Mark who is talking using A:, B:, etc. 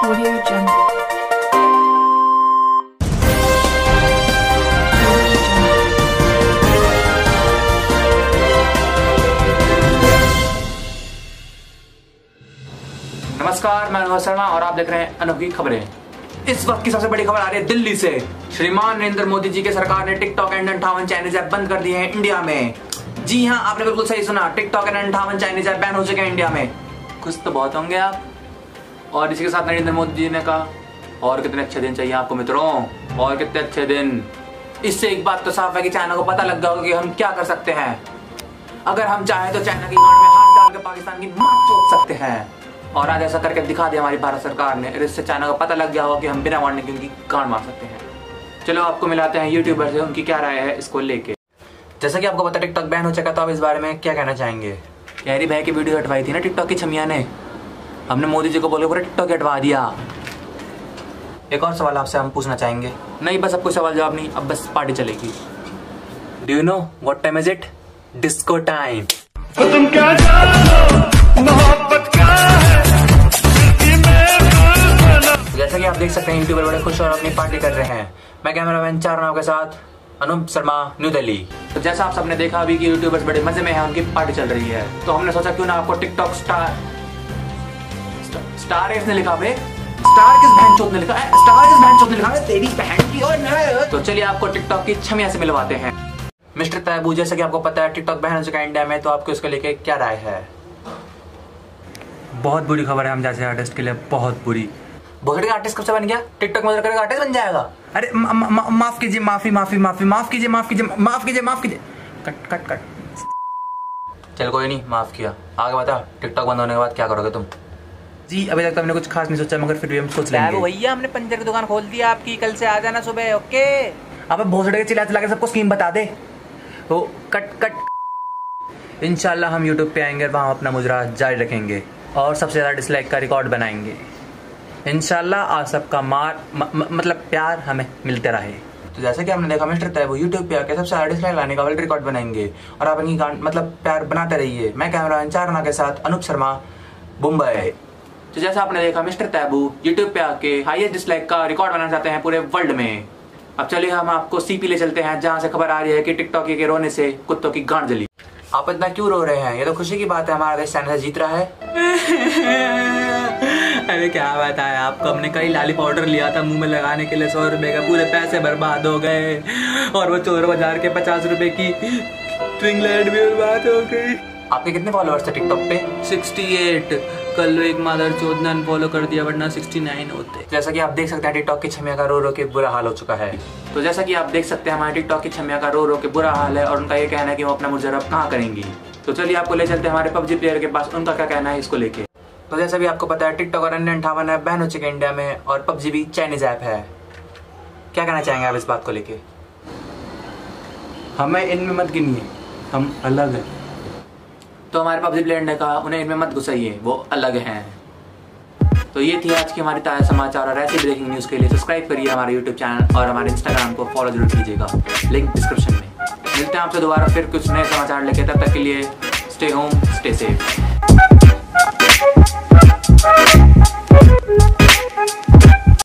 A: Audio Jungle.
B: नमस्कार, मैं अनुभव शर्मा और आप देख रहे हैं अनोखी खबरें। इस वक्त की सबसे बड़ी खबर आ रही है दिल्ली से। श्रीमान नरेंद्र मोदी जी के सरकार ने टिकटॉक एंड 58 चाइनीज ऐप बंद कर दिए हैं इंडिया में। जी हां, आपने बिल्कुल सही सुना, TikTok and 58 Chinese app ban हो चुके हैं इंडिया में। खुश तो बहुत होंगे आप। और इसी के साथ नरेंद्र मोदी जी ने कहा, और कितने अच्छे दिन चाहिए आपको मित्रों, और कितने अच्छे दिन। इससे एक बात तो साफ है कि चाइना को पता लग गया होगा कि हम क्या कर सकते हैं। अगर हम चाहें तो चाइना की गांड में हाथ डाल के पाकिस्तान की मां चोट सकते हैं। और आज ऐसा करके दिखा दिया हमारी भारत सरकार ने। इससे चाइना को पता लग गया होगा कि हम बिना वार्निंग के उनकी गांड मार सकते हैं। चलो आपको मिलाते हैं यूट्यूबर से, उनकी क्या राय है इसको लेके। जैसा कि आपको पता टिकटॉक बैन हो चुका, तो आप इस बारे में क्या कहना चाहेंगे? यारी भाई की वीडियो हटवाई थी ना टिकटॉक की छमिया ने, हमने मोदी जी को बोले पूरा टिकटॉक हटवा दिया। एक और सवाल आपसे हम पूछना चाहेंगे। नहीं, बस अब कोई सवाल जवाब नहीं, अब बस पार्टी चलेगी। Do you know what time is it? Disco time.
C: तुम क्या जानो मोहब्बत का है।
B: जैसा कि आप देख सकते हैं यूट्यूबर बड़े खुश और अपनी पार्टी कर रहे हैं। मैं कैमरामैन चारनाव के साथ अनूप शर्मा, न्यू दिल्ली। तो जैसा आप सबने देखा अभी कि यूट्यूबर्स बड़े मजे में हैं, उनकी पार्टी चल रही है। तो हमने सोचा क्यों ना आपको टिकटॉक स्टार ने लिखा बे, स्टार किस बहन चोद ने लिखा है, स्टार किस बहन चोद ने लिखा है, तेरी बहन की। और तो चलिए आपको टिकटॉक की छमिया से मिलवाते हैं। मिस्टर तैबू, जैसा कि आपको पता है टिकटॉक बैन हो चुका है इंडिया में, तो आपको इसको लेके क्या राय है?
D: बहुत बुरी खबर है हम जैसे आर्टिस्ट के लिए, बहुत बुरी।
B: भोसड़ी का आर्टिस्ट कब से बन गया? टिकटॉक में करेगा आर्टिस्ट बन जाएगा?
D: अरे माफ कीजिए, माफी माफी माफी माफ कीजिए, माफ कीजिए, माफ कीजिए, माफ कीजिए। Cut cut cut.
B: चल कोई नहीं, माफ किया। आगे बता, टिकटॉक बंद होने के बाद क्या करोगे तुम?
D: जी अभी तक तो हमने कुछ खास नहीं सोचा, मगर फिर भी हम सोच लेंगे।
E: भैया हमने पंचर की दुकान खोल दी आपकी, कल से आ जाना सुबह। ओके।
D: अब भोसड़ी के चिल्ला चिल्ला के सबको स्कीम बता दे। तो कट कट। इंशाल्लाह हम यूट्यूब पे आएंगे, वहाँ अपना मुजरा जारी रखेंगे और सबसे ज्यादा डिसलाइक का रिकॉर्ड बनाएंगे। इंशाल्लाह आप सबका मतलब प्यार हमें मिलते रहे।
B: तो जैसे कि हमने देखा मिस्टर तैबू यूट्यूब पे आके सबसे ज्यादा डिसलाइक लाने का वर्ल्ड रिकॉर्ड बनाएंगे और आप इनकी मतलब प्यार बनाते रहिए। मैं कैमरामैन चारना के साथ अनूप शर्मा, मुंबई। तो जैसा आपने देखा मिस्टर तैबू यूट्यूब पे आके हाईएस्ट डिसलाइक का रिकॉर्ड बनाना चाहते हैं पूरे वर्ल्ड में। अब चलिए हम आपको सीपी ले चलते हैं, जहाँ से खबर आ रही है कि टिकटॉक के रोने से कुत्तों की गांड जली। आप इतना क्यों रो रहे हैं? ये तो खुशी की बात है, हमारा देश चाइना से जीत रहा है।
D: अरे क्या बताया आपको, हमने कई लाली पाउडर लिया था मुंह में लगाने के लिए, 100 रुपए का, पूरे पैसे बर्बाद हो गए। और वो चोर बाजार के 50 रुपए की ट्विंगलाइट भी बर्बाद हो गई।
B: आपके कितने फॉलोअर्स थे टिकटॉक पे?
D: 68। कल एक मादर चोद ने अनफॉलो कर दिया, वरना 69 होते।
B: जैसा कि आप देख सकते हैं टिकटॉक की छमिया का रो रो के बुरा हाल हो चुका है। तो जैसा कि आप देख सकते हैं हमारे टिकटॉक की छमिया का रो रो के बुरा हाल है और उनका ये कहना है कि वो अपना मुजरा अब कहाँ करेंगी। तो चलिए आपको ले चलते हैं हमारे पबजी प्लेयर के पास, उनका क्या कहना है इसको लेके। तो जैसा भी आपको पता है टिकटॉक और अन्य 58 ऐप बैन हो चुके हैं इंडिया में और पबजी भी चाइनीज ऐप है। क्या कहना चाहेंगे आप इस बात को लेके?
D: हमें इनमें मत गिनिए, हम अलग हैं।
B: तो हमारे पबजी प्लेयर ने कहा उन्हें इनमें मत घुसाइए, वो अलग हैं। तो ये थी आज की हमारी ताज़ा समाचार, और ऐसी ब्रेकिंग न्यूज़ के लिए सब्सक्राइब करिए हमारे यूट्यूब चैनल और हमारे इंस्टाग्राम को फॉलो जरूर कीजिएगा, लिंक डिस्क्रिप्शन में। मिलते हैं आपसे दोबारा फिर कुछ नए समाचार लेके, तब तक के लिए स्टे होम स्टे सेफ।